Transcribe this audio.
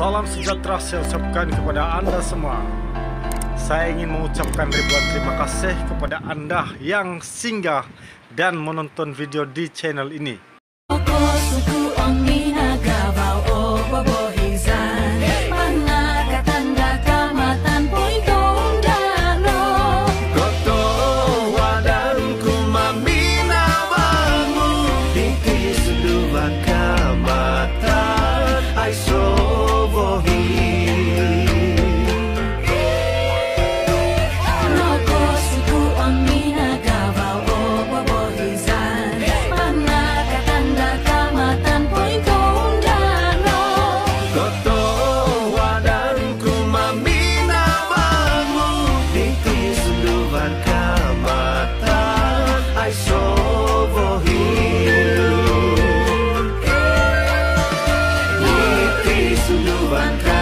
Salam sejahtera saya ucapkan kepada Anda semua. Saya ingin mengucapkan ribuan terima kasih kepada Anda yang singgah dan menonton video di channel ini. Sunduban